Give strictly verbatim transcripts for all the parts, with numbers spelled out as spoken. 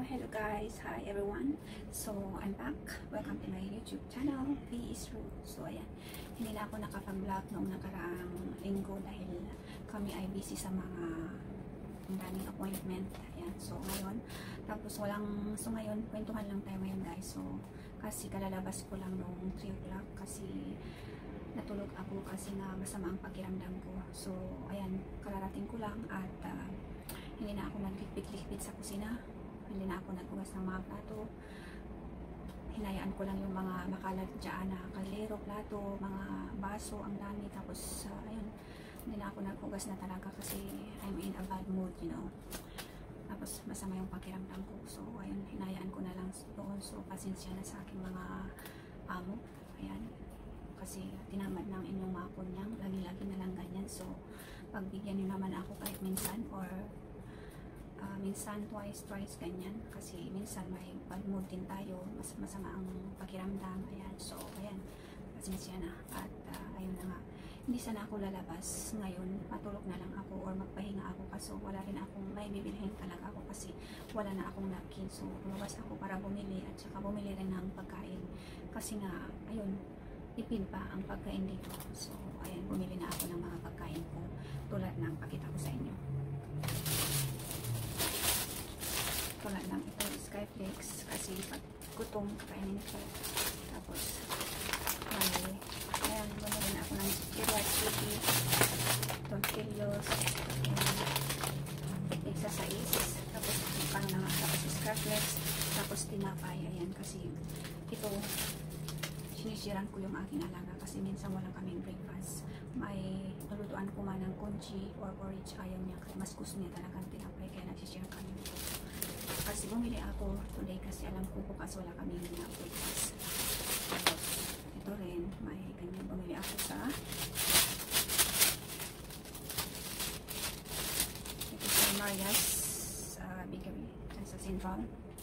hello guys, hi everyone. So I'm back, welcome to my YouTube channel, V is Ruth. So ayan, hindi na ako nakapag-vlog noong nakaraang linggo dahil kami ay busy sa mga ang daming appointment. Ayan, so ngayon, tapos walang, so ngayon, kwentuhan lang tayo ngayon guys. So kasi kalalabas ko lang noong three o'clock kasi natulog ako kasi nga masama ang pakiramdam ko. So ayan, kararating ko lang at uh, hindi na ako naglikpit-likpit sa kusina, hindi na ako naghugas ng mga plato, hinayaan ko lang yung mga makalat dyan na kaldero, plato, mga baso, ang dami. Tapos uh, ayun, hindi na ako naghugas na talaga kasi I'm in a bad mood, you know. Tapos masama yung pakiramdam ko, so ayun, hinayaan ko na lang doon. So pasensya na sa aking mga amo, ayan, kasi tinamad ng inyong mga kunyang, lagi-lagi na lang ganyan. So pagbigyan nyo naman ako kahit minsan, or Uh, minsan, twice, twice, ganyan. Kasi minsan may bad mood din tayo, mas masama ang pakiramdam. Ayan, so, ayan, pasensya na. At, uh, ayun na nga, hindi sana ako lalabas ngayon, matulog na lang ako or magpahinga ako kasi wala rin akong may bibilhin talaga ako kasi wala na akong napkin. So, lumabas ako para bumili at saka bumili rin ng pagkain. Kasi nga, ayun, ipin pa ang pagkain dito. So, ayan, bumili na ako ng mga pagkain ko tulad ng pakita ko sa inyo. Tulad lang ito, Skyflakes, kasi pag gutom, kakainin ito. Tapos, may, ayan, bumili na ako ng Kiriat City, tortillos, pizza sa is, tapos pang na nga, tapos Skyflakes, tapos tinapay, ayan, kasi ito, sinisiran ko yung aking alaga kasi minsan walang kaming breakfast. May nulutuan ko man ng kunchi or porridge, ayaw niya, kasi mas gusto niya talagang tinapay, kaya nagsishare kami nito. Kasi bumili ako today kasi alam ko bukas wala kami na breakfast. Tapos ito rin, may ganyan, bumili ako sa ito sa Maria's uh, Bakery dyan sa Central.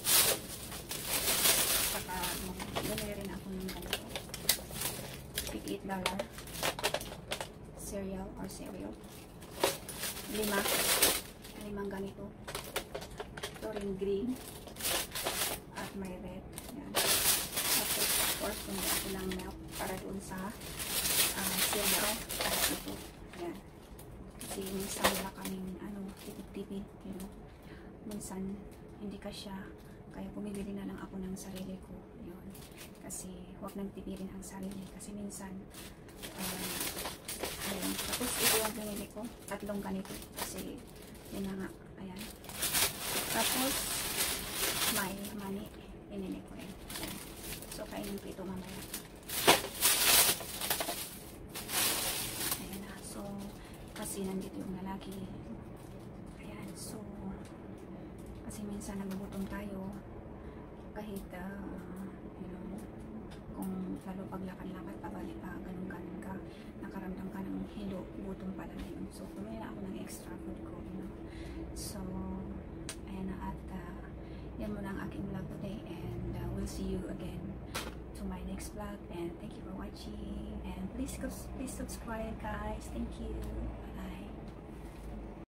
Saka bumili rin ako ng ganito, eight dollar cereal or cereal, lima limang ganito. Ito rin green at may red. Yan. Tapos of course bumili ako ng milk para doon sa uh, cereal at ito. Yan. Kasi minsan wala kaming ano, tipid-tipid, you know. Minsan hindi ka siya, kaya bumibili na lang ako ng sarili ko. Yun. Kasi huwag nang tipirin ang sarili kasi minsan uh, ayun. Tapos ito yung binili ko, tatlong ganito kasi yun na nga, ayan. Tapos, may mani, inini ko yun. So, kainin ko ito mamaya. Ayan na. So, kasi nandito yung lalaki. Ayan. So, kasi minsan nagugutom tayo. Kahit, uh, you know, kung lalo paglakad-lakad, pabalik pa, ganun-ganun ka, nakaramdam ka ng hilo, gutom pala na yun. So, kumaya ako ng extra food ko, you know. So, ayan na, at uh, yan muna ang aking vlog today, and uh, we'll see you again to my next vlog, and thank you for watching, and please, please subscribe guys, thank you.